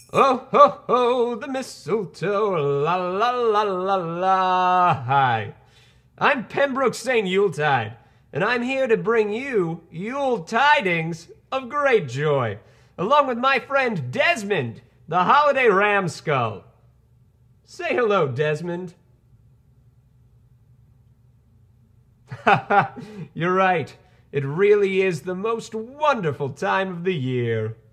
Oh, ho, ho, the mistletoe, la, la, la, la, la. Hi, I'm Pembroke St. Yuletide, and I'm here to bring you Yule tidings of great joy, along with my friend Desmond, the holiday ramskull. Say hello, Desmond. Haha, you're right. It really is the most wonderful time of the year.